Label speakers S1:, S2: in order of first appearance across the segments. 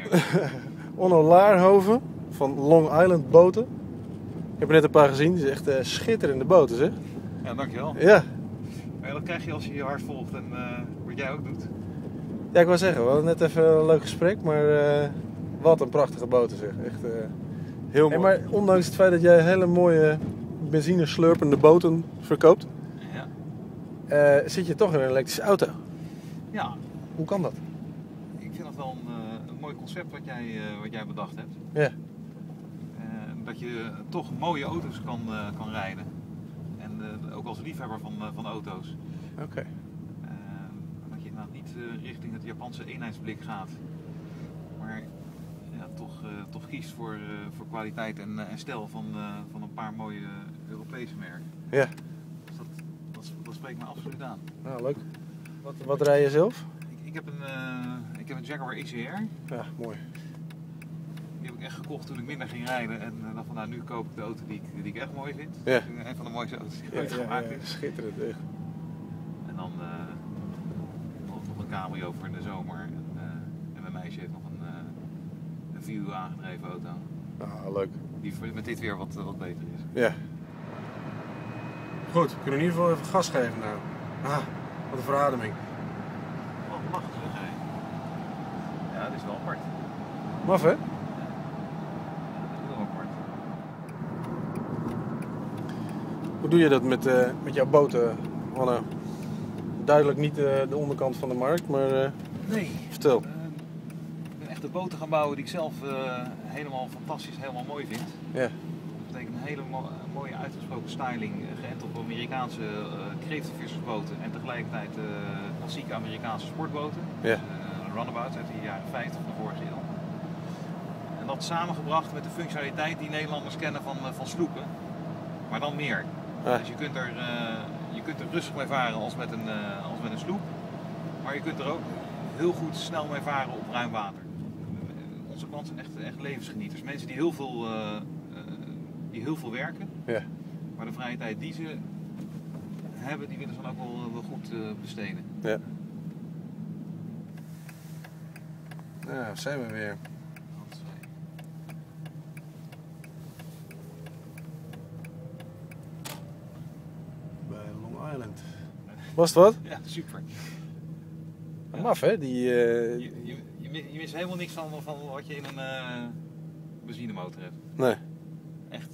S1: Onno Laarhoven van Long Island Boten. Ik heb er net een paar gezien. Het is echt schitterende boten, zeg.
S2: Ja, dankjewel.
S1: Ja.
S2: Maar dat krijg je als je je hart volgt en wat jij ook doet.
S1: Ja, ik wou zeggen, we hadden net even een leuk gesprek, maar wat een prachtige boten, zeg. Echt heel mooi. Maar ondanks het feit dat jij hele mooie benzineslurpende boten verkoopt,
S2: ja.
S1: Zit je toch in een elektrische auto.
S2: Ja.
S1: Hoe kan dat?
S2: Ik vind dat wel een mooi concept wat jij bedacht hebt.
S1: Ja.
S2: Dat je toch mooie auto's kan rijden. En ook als liefhebber van auto's.
S1: Oké.
S2: Dat je inderdaad niet richting het Japanse eenheidsblik gaat. Maar ja, toch kiest voor kwaliteit en stijl van een paar mooie Europese merken.
S1: Ja.
S2: Dus dat spreekt me absoluut aan.
S1: Nou, leuk. Wat rij je zelf?
S2: Ik heb een Jaguar XJR.
S1: Ja, mooi.
S2: Die heb ik echt gekocht toen ik minder ging rijden. En dacht van, nou, nu koop ik de auto die ik echt mooi vind.
S1: Ja.
S2: Een van de mooiste auto's die ooit gemaakt is.
S1: Schitterend, echt.
S2: En dan nog een cabrio voor in de zomer. En mijn meisje heeft nog een 4 uur aangedreven auto.
S1: Ah, leuk.
S2: Die met dit weer wat beter is.
S1: Ja. Goed, we kunnen in ieder geval even gas geven nou. Ah, wat een verademing.
S2: Wat mag zeg jij? Ja, dat is wel apart.
S1: Maf, hè?
S2: Ja, dat is wel apart.
S1: Hoe doe je dat met jouw boten, Anna? Duidelijk niet de onderkant van de markt, maar
S2: Nee.
S1: vertel.
S2: Ik ben echt de boten gaan bouwen die ik zelf helemaal fantastisch, helemaal mooi vind.
S1: Ja.
S2: Dat betekent een hele mooie uitgesproken styling, geënt op Amerikaanse kreeftenvissersboten en tegelijkertijd klassieke Amerikaanse sportboten.
S1: Ja.
S2: Runabouts uit de jaren 50 van de vorige eeuw. En dat samengebracht met de functionaliteit die Nederlanders kennen van sloepen, maar dan meer.
S1: Ah.
S2: Dus je kunt er rustig mee varen als met een sloep, maar je kunt er ook heel goed snel mee varen op ruim water. Onze klanten zijn echt levensgenieters. Mensen die heel veel werken,
S1: Ja.
S2: maar de vrije tijd die ze hebben, die willen ze dan ook wel goed besteden.
S1: Ja. Nou, zijn we weer. Bij Long Island. Was het wat?
S2: Ja, super. Ja.
S1: Maf, hè? Die,
S2: Je mist helemaal niks van wat je in een benzinemotor hebt.
S1: Nee.
S2: Echt.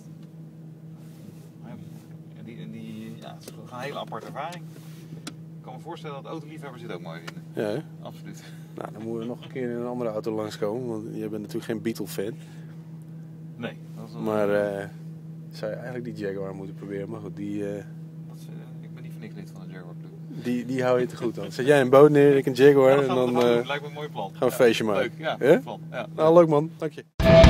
S2: Ja, het is een hele aparte ervaring. Ik kan me voorstellen dat autoliefhebbers dit ook mooi vinden.
S1: Ja, hè?
S2: Absoluut.
S1: Nou, dan moeten we nog een keer in een andere auto langskomen, want je bent natuurlijk geen Beatle-fan.
S2: Nee. Dat is
S1: Maar zou je eigenlijk die Jaguar moeten proberen, maar goed,
S2: ik ben niet voor niks lid van de Jaguar Club.
S1: die hou je te goed aan. Zet jij een boot neer, ik een Jaguar
S2: Ja,
S1: en dan
S2: lijkt me een mooi plan.
S1: gaan we een feestje maken.
S2: Leuk, ja.
S1: Ja?
S2: Plan. Ja,
S1: Nou, leuk man, dank je.